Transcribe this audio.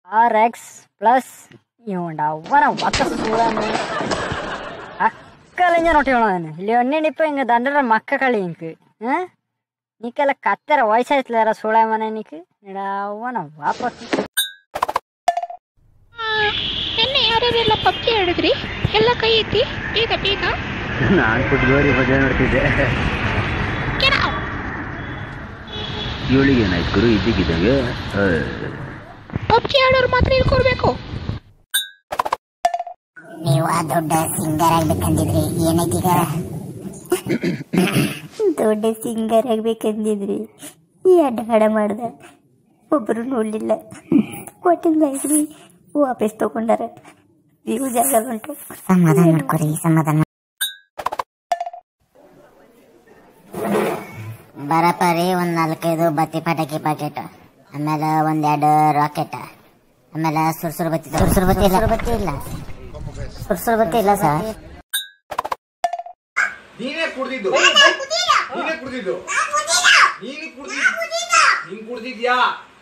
RX plus ഇവണ്ട വത്ത സൂടാണ് അക്കലഞ്ഞ നോട്ടിയോളാണ് ഇല്ല ഒന്നിനിപ്പോ ഇങ്ങ ദണ്ടര Mecca കളി എനിക്ക് നീക്കെಲ್ಲ ಕತ್ತರ ವಯಸ್ಸಾಯ್ತಲಾರ ಸೋಳ ಮನೆ ನೀಕು ಅವನ ವಾಪಸ್ ನಿನ್ನೆ ಯಾರ್ಯಾರೆಲ್ಲ ಪಬ್ಜಿ ಆಡಿದ್ರಿ ಎಲ್ಲ ಕೈ ಎತ್ತಿ ಬೇಗ ಬೇಗ ನಾನು ಫುಟ್ಬಾಲ್ ಮಜಾ ಮಾಡ್ತಿದ್ದೆ ಇವಳಿಗೆ ಏನಾಯ್ತು ಗುರು ಇದ್ದಕ್ಕಿದ್ದಂಗೆ ಪಬ್ಜಿ ಆಡೋರು ಮಾತ್ರ ಇಳ್ಕೊಡ್ಬೇಕು ನೀವು ಆ ದೊಡ್ಡ ಸಿಂಗರ್ ಆಗ್ಬೇಕಂದಿದ್ರಿ ಏನೈತೀಗ ದೊಡ್ಡ ಸಿಂಗರ್ ಆಗ್ಬೇಕಂದಿದ್ರಿ ಈ ಅಡ್ಡ ಮಾಡ್ದ ಒಬ್ಬರು ನೋಡ್ಲಿಲ್ಲ ಕೊಟ್ಟಿಲ್ಲ ಇದ್ರಿ ವಾಪಸ್ ತಗೊಂಡಾರ ವ್ಯೂ ಜಾಗ ಉಂಟು ಸಮಾಧಾನ ಮಾಡ್ಕೊರಿ ಸಮಾಧಾನ ಬರಪರಿ ಒಂದ್ 4-5 ಬತ್ತಿ ಪಟಾಕಿ ಪ್ಯಾಕೆಟ್ ಆಮೇಲೆ 1-2 ರಾಕೆಟ್ ಆಮೇಲೆ ಸುರ್ಸುರ್ ಬತ್ತಿ ಇಲ್ಲ ಸರ್ ನೀನೇ ಕುಡ್ದಿದ್ದು ನೀನ್ ಕುಡ್ದಿದ್ಯಾ